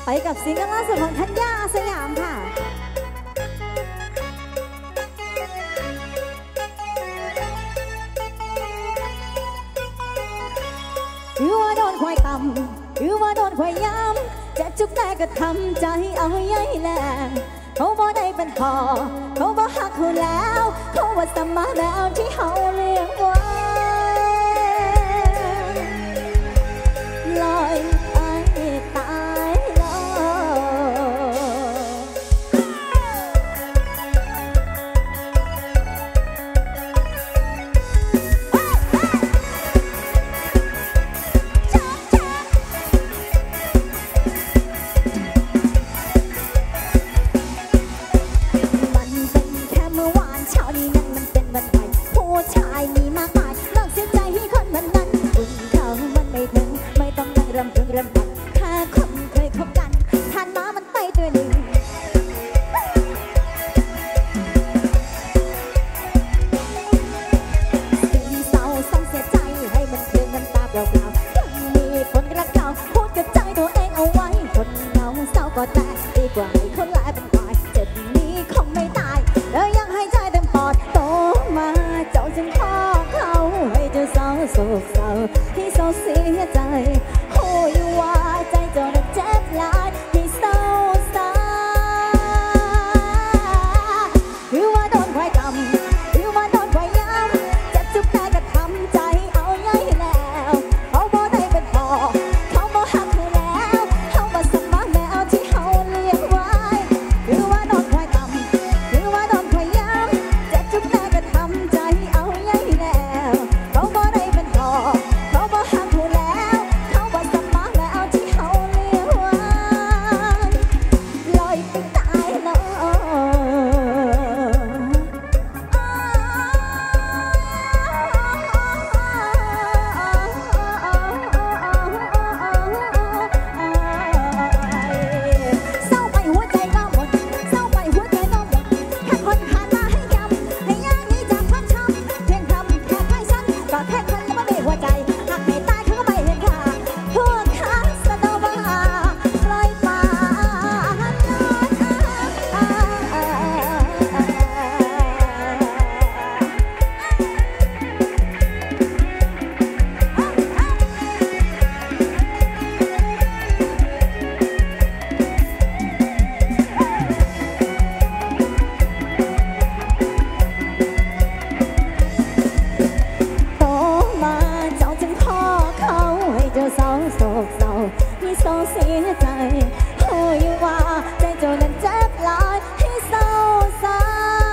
ไปกับซิงเกิลล่าสุดของธัญญาสยามค่ะหรือว่าโดนควายต่ำหรือว่าโดนควายย้ำจะจุกแต่ก็ทำใจเอาใหญ่แหลงเขาบ่ได้เป็นพ่อเขาบ่หักเขาแล้วเขาว่าสมาแล้วที่เขาเลี้ยงไว้ลอยไปตายลเช้านี้นั้นมันเป็นวันใหม่ผู้ชายมีมากมายเลิกเสียใจให้คนวันนั้นคุณเขามันไม่ถึงไม่ต้องนั่งรำพึงรำพันแค่คนเคยคบกันทานมามันไปตัวหนึ่งสิ่งเศร้าต้องเสียใจให้มันเคลื่อนน้ำตาเปล่าๆยังมีคนรักเราพูดกับใจตัวเองเอาไว้คนเหงาเศร้าก็แต่ดีกว่าให้คนหลายเป็นควายเจ็บนี้คงไม่ตายแล้วยังให้ใจเต็มปอดโตมาเจ้าจึงพ่อเขาให้เจ้าเศร้าโศกเศร้าที่เศร้าเสียใจโอ้ยว่าใจเจ้าเจ็บหลายที่เศร้าสาหรือว่าโดนควายกำหรือว่าโดนควายย้ำเจ็บจุกแต่ก็ทำใจเอาใหญ่แล้วเขาบ่ได้เป็นพ่อเขาบ่หักเธอแล้วเขาบ่สมหวังแมวที่เขาเลี้ยงไว้หรือว่าโดนควายกำหรือว่าโดนควายย้ำเจ็บจุกแต่ก็ทำใจเอาใหญ่แล้วเขาบ่ได้เป็นพ่อเขาบ่หักเธอแล้วเขาบ่สมหวังแมวที่เขาเลี้ยงไว้ลอยไปตายแล้วเศร้าไปหัวใจก็หมดเศร้าไปหัวใจก็หมดแค่คนผ่านมาให้ย้ำให้ย่างนี้จากความช้ำเพียงคำแค่ใกล้ฉันก็แค่คนแล้วไม่มีหัวใจหากไม่ตายเขาก็ไม่เห็นค่าพวกข้าสะดวกปล่อยป่าโตมาเจ้าจึงพ่อเขาให้เจ้าเศร้าโศกเศร้าที่เศร้าเสียใจโอ้ยว่าใจเจ้านั้นเจ็บหลายที่เศร้าสา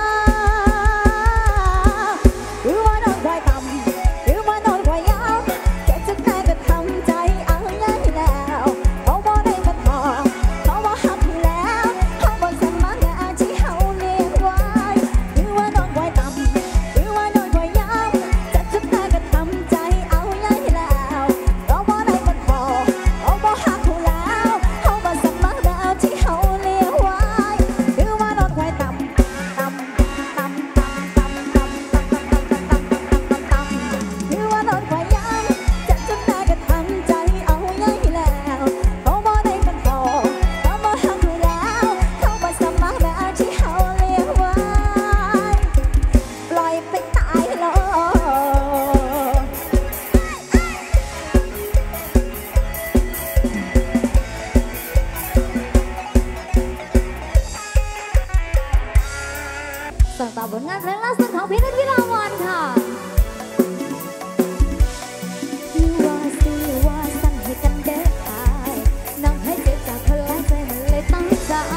หรือว่าโดนควายต่ำหรือว่าโดนควายย้ำเจ็บจุกแต่ก็ทำใจเอาใหญ่แล้วเขาบ่ได้เป็นพ่อเขาบ่หักแล้วเขาบ่สมหวังแมวที่เขาเลี้ยงไว้หรือว่าโดนควายต่ำหรือว่าโดนควายย้ำเจ็บจุกแต่ก็ทำใจเอาใหญ่แล้วเขาบ่ได้เป็นพ่อเขาบ่หักแล้วเขาบ่สมหวังแมวที่เขาเลี้ยงไว้หรือว่าโดนควายต่ำต่ำต่ำต่ำต่ำต่ำต่ำต่ำต่ำต่ำต่ำต่ำต่ำหรือว่าโดนควายย้ำเจ็บจุกแต่ก็ทำใจเอาใหญ่แล้วเขาบ่ได้เป็นพ่อเขาบ่หักแล้วเขาบ่สมหวังแมวที่เขาเลี้ยงไว้ปล่อยไปตายเลย ส่งต่อผลงานเพลงล่าสุดของพี่นุชวิลาวันค่ะว่าสิว่าสั่นให้กันเด้ออายน้องให้เจ็บจากคนหลายใจมันเลยต้องจำ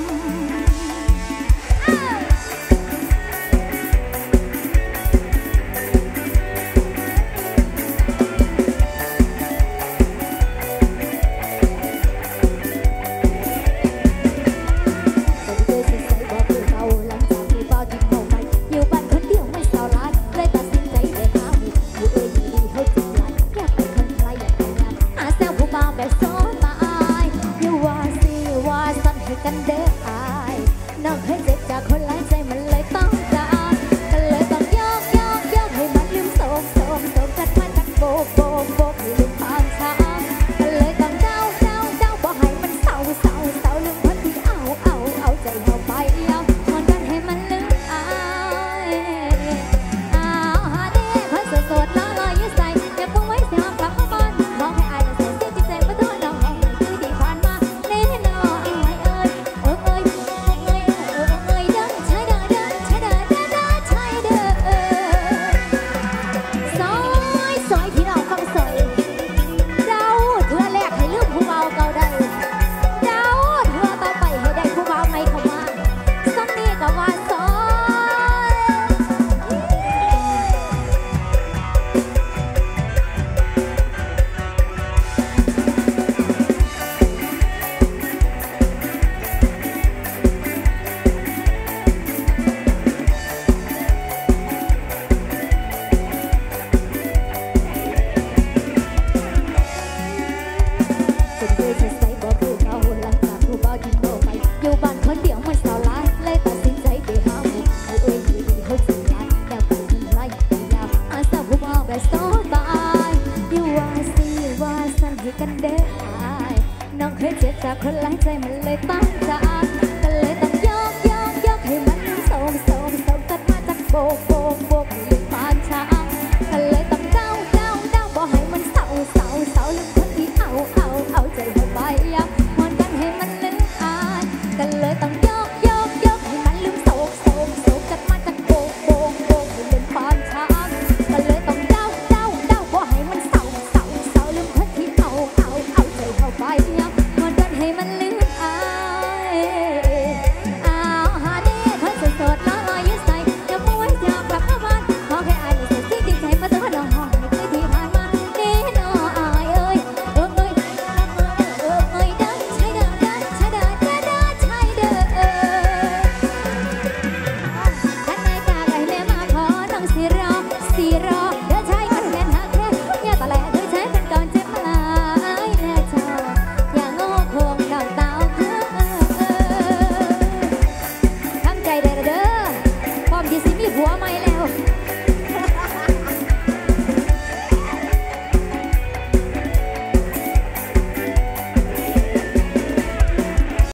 อยู่บ้านคนเดียวไม่เศร้าร้ายเลยตัดสินใจเดินหาอยู่เอ้ยดีเขาจริงหลายอยากเป็นคนใครอยากแต่งงานหาแซวผู้บ่าวแบบโซมาอายอย่าว่าสิว่าสั่นให้กันเด้ออายน้องเคยเจ็บจากคนหลายใจมันเลยต้องการก็เลยต้องยกให้มันลืมโศกกัดมันกัดโบกให้ลืมผ่านช้างก็เลยต้องเจ้าบอกให้มันเศร้ากันเด้ออายน้องเคยเจ็บจากคนหลายใจมันเลยต้องจากก็เลยต้องยกให้มันโสมเกิดมาจากโบก